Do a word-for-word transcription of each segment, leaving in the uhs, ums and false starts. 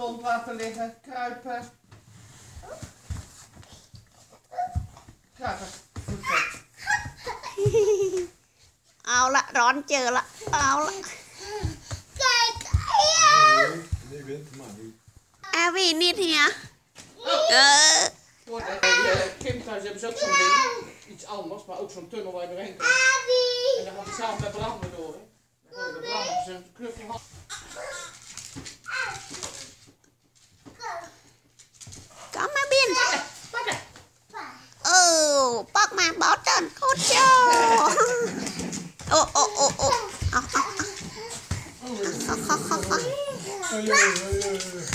grond laten liggen. Kruipen. Kruipen. Voeten. เอาละร้อนเจอละเอาละ Kijk, ja. Nee, nee, wint maar niet. อาวีนิดเฮียเออ Voor de uh, Kim thuis hebben ze ook zo'n ding. Iets anders, maar ook zo'n tunnel waar je doorheen kan. Abi. En dan gaat hij samen met branden door. Hè. Dan gooi je de brand op zijn knuffel. ก็มาบิน Pakken. เออปักมาบอสตันโคตรโจโอ้โอ้โอ้โอ้เอาเอาเอาเอาเอาเอา Oei, oei, oei, oei.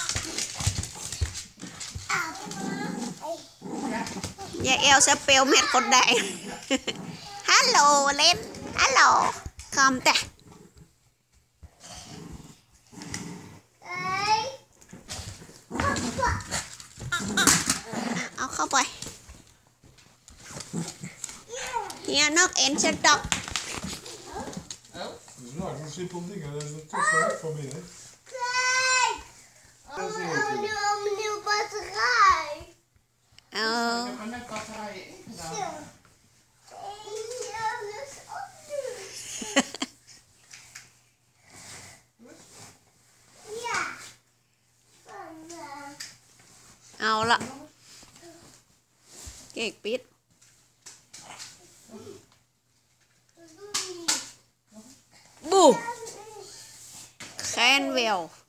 อย่าเอลสเปลเม็ดคนใดฮัลโหลเล่นฮัลโหลคอมแต่ Hey. Papa. เอาเข้าไปเฮียนอกเอ็นสต็อก Oh. Dat is nou een simpel ding, hè. Dat is een toch wel van binnen. Kijk. Dat is Oh, heel nu al mijn nieuwe batterij. เออ Ik heb er net batterijen in gedaan. Ja, dat is ook nu. Ja. Vandaag. เอาละเก๊กปิดบูแคนเวล